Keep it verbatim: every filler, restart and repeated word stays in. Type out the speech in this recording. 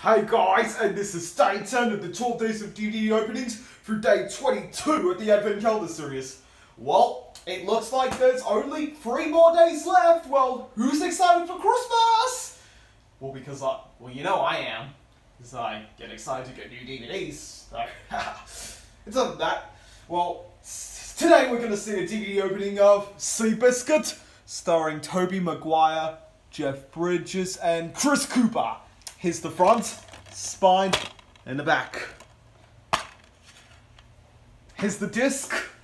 Hey guys, and this is day ten of the twelve days of D V D openings through day twenty-two of the Advent Calendar series. Well, it looks like there's only three more days left. Well, who's excited for Christmas? Well, because I, well, you know I am. Because I get excited to get new D V Ds. So, it's not that. Well, today we're going to see a D V D opening of Seabiscuit, starring Tobey Maguire, Jeff Bridges, and Chris Cooper. Here's the front, spine, and the back. Here's the disc.